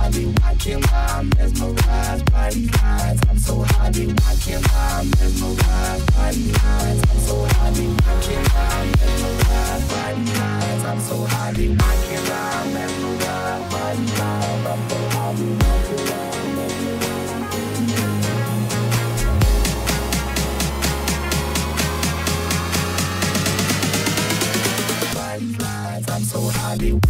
happy, I can't lie, I'm mesmerized by these eyes. I'm so happy, I can't lie, I'm mesmerized by these eyes. I'm so happy, I can't lie, I'm mesmerized by these eyes. I'm so happy, I can't lie, I'm mesmerized by these eyes. I'm so happy, I can't lie, I'm mesmerized by these eyes. I'm so happy.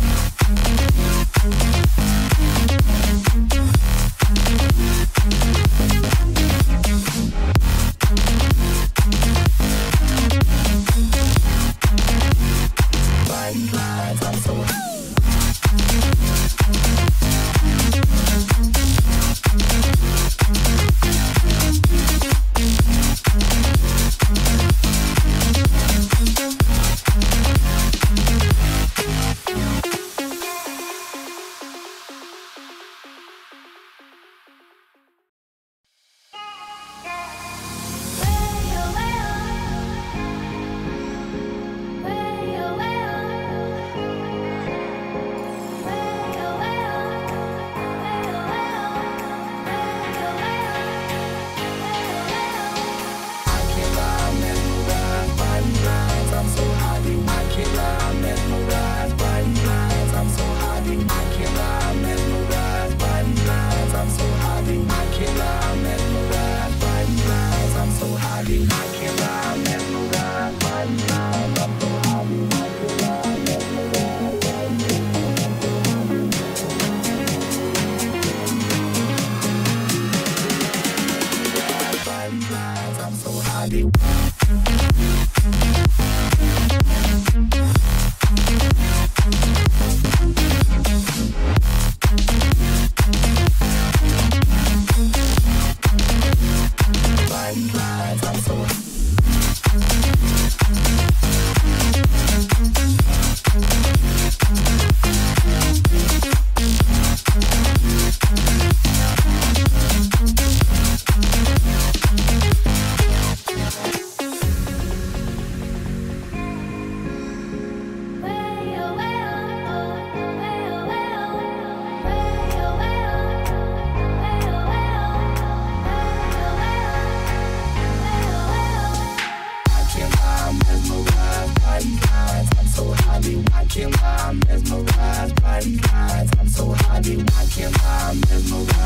I'm mesmerized by these eyes. I'm so happy, I can't lie, I'm mesmerized.